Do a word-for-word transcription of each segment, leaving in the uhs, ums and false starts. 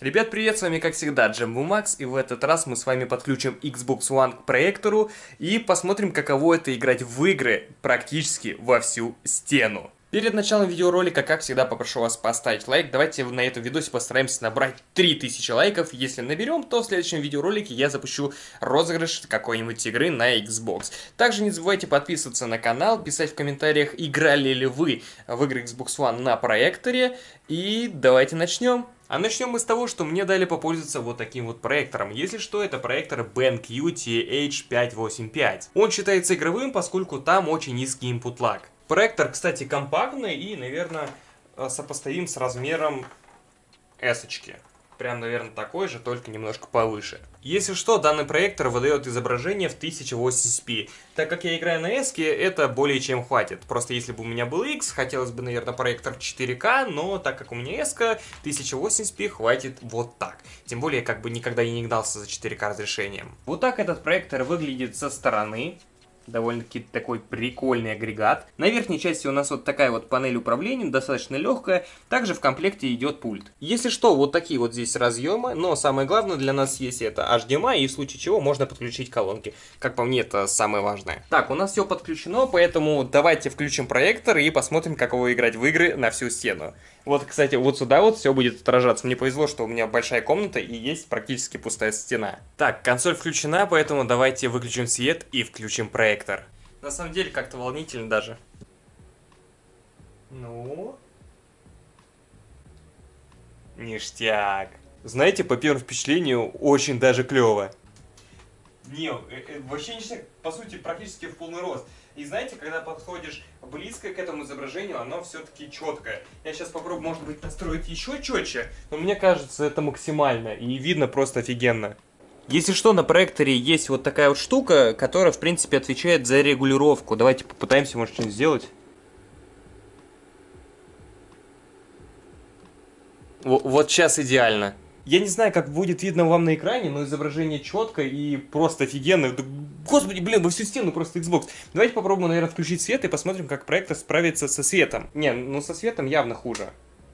Ребят, привет, с вами как всегда JamboMax, и в этот раз мы с вами подключим Xbox One к проектору и посмотрим, каково это играть в игры практически во всю стену. Перед началом видеоролика, как всегда, попрошу вас поставить лайк. Давайте на этом видосе постараемся набрать три тысячи лайков. Если наберем, то в следующем видеоролике я запущу розыгрыш какой-нибудь игры на Xbox. Также не забывайте подписываться на канал, писать в комментариях, играли ли вы в игры Xbox One на проекторе. И давайте начнем. А начнем мы с того, что мне дали попользоваться вот таким вот проектором. Если что, это проектор BenQ T H пятьсот восемьдесят пять. Он считается игровым, поскольку там очень низкий input lag. Проектор, кстати, компактный и, наверное, сопоставим с размером S-очки. Прям, наверное, такой же, только немножко повыше. Если что, данный проектор выдает изображение в тысяча восемьдесят пи. Так как я играю на S, это более чем хватит. Просто если бы у меня был X, хотелось бы, наверное, проектор четыре ка, но так как у меня S, тысяча восемьдесят пи хватит вот так. Тем более, как бы никогда я не гнался за четыре ка разрешением. Вот так этот проектор выглядит со стороны. Довольно-таки такой прикольный агрегат. На верхней части у нас вот такая вот панель управления, достаточно легкая. Также в комплекте идет пульт. Если что, вот такие вот здесь разъемы, но самое главное для нас есть это эйч ди эм ай, и в случае чего можно подключить колонки. Как по мне, это самое важное. Так, у нас все подключено, поэтому давайте включим проектор и посмотрим, каково играть в игры на всю стену. Вот, кстати, вот сюда вот все будет отражаться. Мне повезло, что у меня большая комната и есть практически пустая стена. Так, консоль включена, поэтому давайте выключим свет и включим проектор. На самом деле, как-то волнительно даже. Ну? Ништяк. Знаете, по первому впечатлению, очень даже клево. Не, э, э, вообще ништяк, по сути, практически в полный рост. И знаете, когда подходишь близко к этому изображению, оно все-таки четкое. Я сейчас попробую, может быть, настроить еще четче, но мне кажется, это максимально, и видно просто офигенно. Если что, на проекторе есть вот такая вот штука, которая, в принципе, отвечает за регулировку. Давайте попытаемся, может, что-нибудь сделать. Вот сейчас идеально. Я не знаю, как будет видно вам на экране, но изображение четкое и просто офигенно. Господи, блин, во всю стену просто Xbox. Давайте попробуем, наверное, включить свет и посмотрим, как проектор справится со светом. Не, ну со светом явно хуже.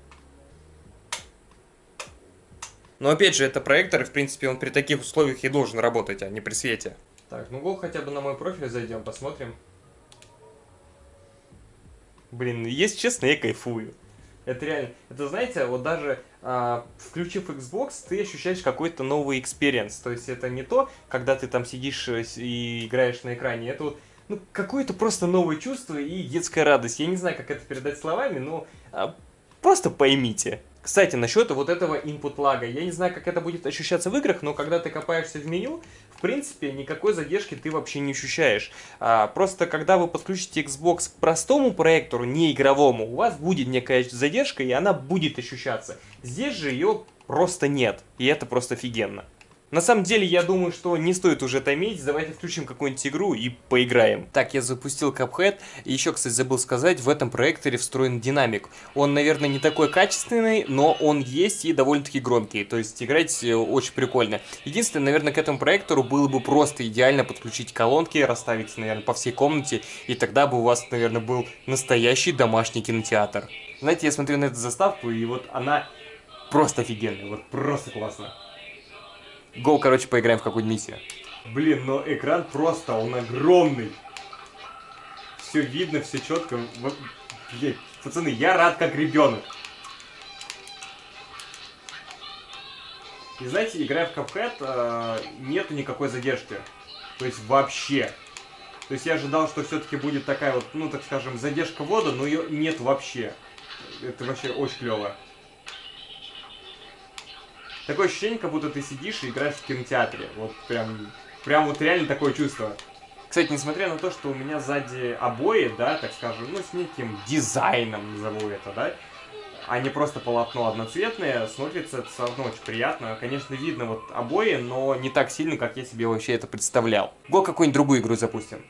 Но опять же, это проектор, и в принципе он при таких условиях и должен работать, а не при свете. Так, ну го хотя бы на мой профиль зайдем, посмотрим. Блин, если честно, я кайфую. Это реально, это знаете, вот даже а, включив Xbox, ты ощущаешь какой-то новый экспириенс. То есть это не то, когда ты там сидишь и играешь на экране, это вот ну, какое-то просто новое чувство и детская радость. Я не знаю, как это передать словами, но а, просто поймите. Кстати, насчет вот этого input лага. Я не знаю, как это будет ощущаться в играх, но когда ты копаешься в меню, в принципе, никакой задержки ты вообще не ощущаешь. А, просто когда вы подключите Xbox к простому проектору, не игровому, у вас будет некая задержка, и она будет ощущаться. Здесь же ее просто нет, и это просто офигенно. На самом деле, я думаю, что не стоит уже томить, давайте включим какую-нибудь игру и поиграем. Так, я запустил Cuphead, и еще, кстати, забыл сказать, в этом проекторе встроен динамик. Он, наверное, не такой качественный, но он есть и довольно-таки громкий, то есть играть очень прикольно. Единственное, наверное, к этому проектору было бы просто идеально подключить колонки, расставить, наверное, по всей комнате, и тогда бы у вас, наверное, был настоящий домашний кинотеатр. Знаете, я смотрю на эту заставку, и вот она просто офигенная, вот просто классно. Го, короче, поиграем в какую-нибудь миссию. Блин, но экран просто, он огромный. Все видно, все четко. Вот, блин, пацаны, я рад как ребенок. И знаете, играя в Cuphead, э, нету никакой задержки. То есть вообще. То есть я ожидал, что все-таки будет такая вот, ну так скажем, задержка ввода, но ее нет вообще. Это вообще очень клево. Такое ощущение, как будто ты сидишь и играешь в кинотеатре. Вот прям, прям вот реально такое чувство. Кстати, несмотря на то, что у меня сзади обои, да, так скажем, ну с неким дизайном, назову это, да, а не просто полотно одноцветное, смотрится это все равно очень приятно. Конечно, видно вот обои, но не так сильно, как я себе вообще это представлял. Го, какую-нибудь другую игру запустим.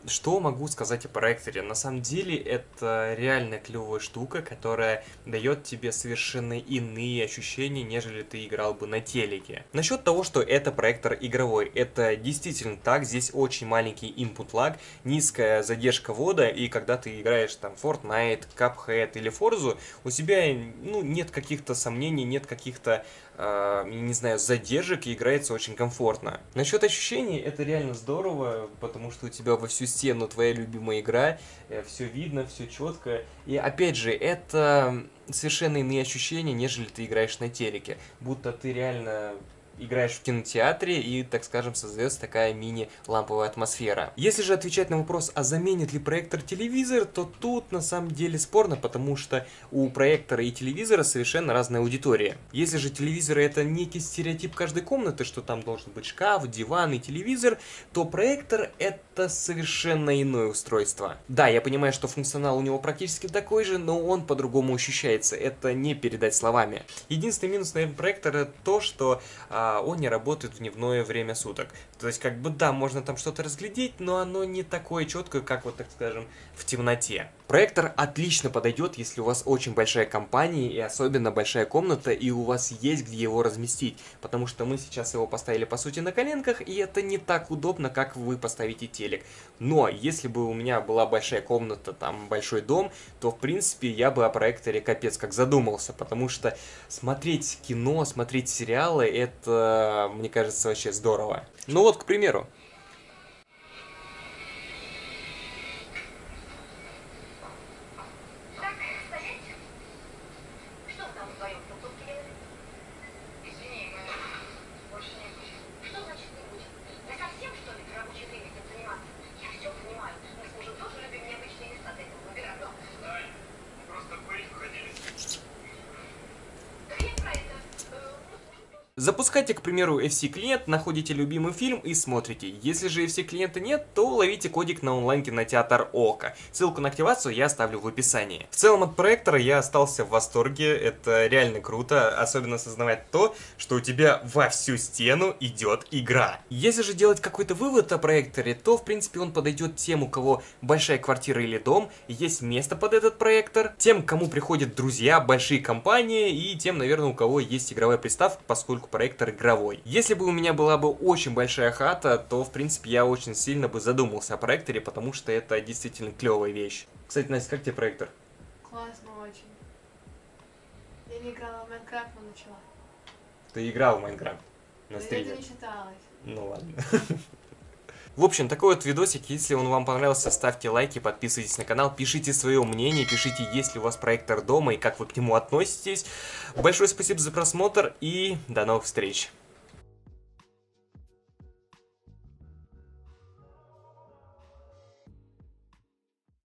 Что могу сказать о проекторе? На самом деле это реально клевая штука, которая дает тебе совершенно иные ощущения, нежели ты играл бы на телеке. Насчет того, что это проектор игровой, это действительно так, здесь очень маленький input lag, низкая задержка ввода, и когда ты играешь там Fortnite, Cuphead или Forza, у тебя ну, нет каких-то сомнений, нет каких-то Uh, не знаю, задержек, и играется очень комфортно. Насчет ощущений, это реально здорово, потому что у тебя во всю стену твоя любимая игра, все видно, все четко. И опять же, это совершенно иные ощущения, нежели ты играешь на телеке. Будто ты реально играешь в кинотеатре и, так скажем, создается такая мини-ламповая атмосфера. Если же отвечать на вопрос, а заменит ли проектор телевизор, то тут на самом деле спорно, потому что у проектора и телевизора совершенно разная аудитория. Если же телевизор это некий стереотип каждой комнаты, что там должен быть шкаф, диван и телевизор, то проектор это совершенно иное устройство. Да, я понимаю, что функционал у него практически такой же, но он по-другому ощущается. Это не передать словами. Единственный минус, наверное, проектора то, что он не работает в дневное время суток. То есть, как бы, да, можно там что-то разглядеть, но оно не такое четкое, как, вот так скажем, в темноте. Проектор отлично подойдет, если у вас очень большая компания и особенно большая комната, и у вас есть где его разместить. Потому что мы сейчас его поставили, по сути, на коленках, и это не так удобно, как вы поставите телек. Но, если бы у меня была большая комната, там, большой дом, то, в принципе, я бы о проекторе капец как задумался. Потому что смотреть кино, смотреть сериалы, это, мне кажется, вообще здорово. Ну вот, к примеру. Запускайте, к примеру, эф си-клиент, находите любимый фильм и смотрите. Если же эф си-клиента нет, то ловите кодик на онлайн-кинотеатр Око. Ссылку на активацию я оставлю в описании. В целом от проектора я остался в восторге, это реально круто, особенно осознавать то, что у тебя во всю стену идет игра. Если же делать какой-то вывод о проекторе, то в принципе он подойдет тем, у кого большая квартира или дом, есть место под этот проектор, тем, кому приходят друзья, большие компании и тем, наверное, у кого есть игровая приставка, поскольку проектор игровой. Если бы у меня была бы очень большая хата, то, в принципе, я очень сильно бы задумался о проекторе, потому что это действительно клевая вещь. Кстати, Настя, как тебе проектор? Классно очень. Я не играла в Майнкрафт, но начала. Ты играл в Майнкрафт на Но стриме? это не считалось. Ну ладно. В общем, такой вот видосик, если он вам понравился, ставьте лайки, подписывайтесь на канал, пишите свое мнение, пишите, есть ли у вас проектор дома и как вы к нему относитесь. Большое спасибо за просмотр и до новых встреч!